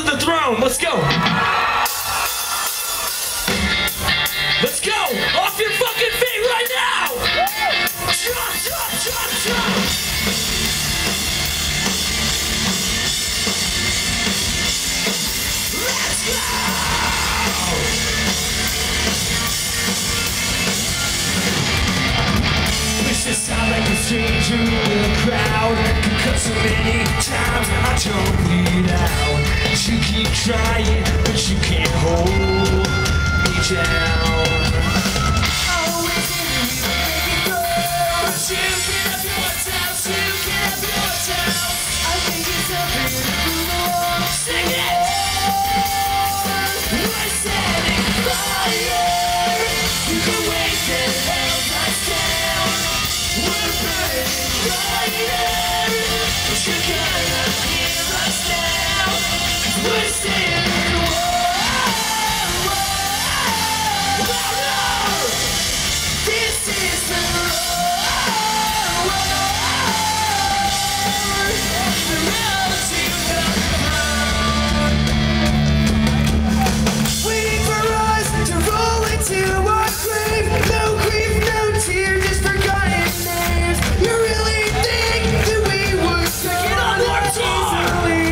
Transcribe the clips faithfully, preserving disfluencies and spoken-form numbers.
the throne. Let's go. Let's go. Off your fucking feet right now. Jump, jump, jump, jump. Let's go. Wish to sound like a stranger in the crowd. Because so many times I don't bleed out. You keep trying, but you can't hold me down. Always in you, make it go. But you can have your doubts, you can have your doubts. I think it's something to move on. Sing it! We're setting fire. You can wait till hell dies down. We're burning brighter. But you're gonna hear us now. We're standing whoa, whoa, louder. This is the road. The road to the throne. Waiting for us to roll into our grave. No grief, no tears, just forgotten names. You really think that we would so easily?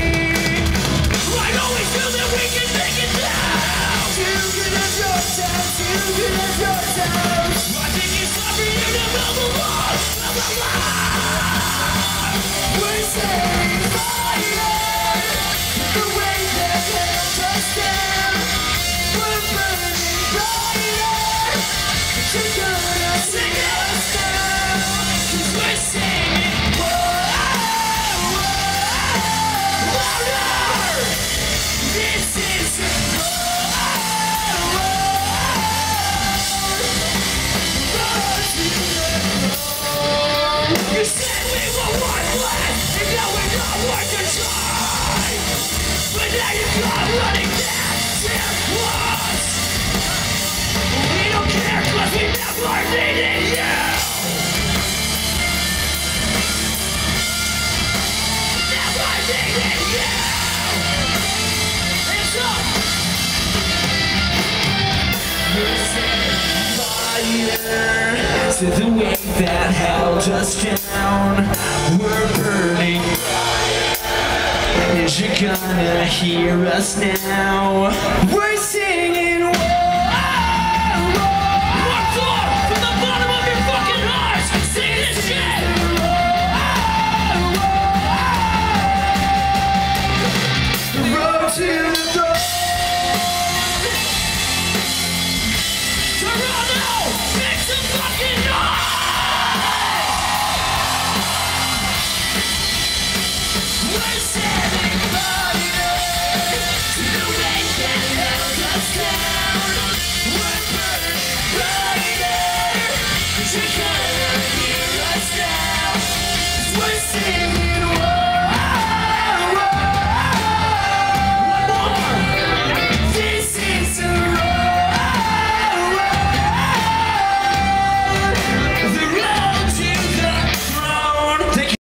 I always feel that we can make it now. Too good at your time, too good at your time. I think it's time for you to build the wall, build the wall. We're setting fire. The way that held us down. We're burning brighter. You're gonna sing us down. 'Cause we're singing whoa, whoa, louder. This is the road, road to the throne. You said we were worthless, and now we're not worth a try. But now you've got running back to us. We don't care 'cause we never needed you. Never needed you. Hands up. We're setting fire to the way that held us down. We're burning bright. Is you gonna hear us now? We're singing whoa, whoa. What's up from the bottom of your fucking heart? Sing this shit. The road to the throne. Toronto!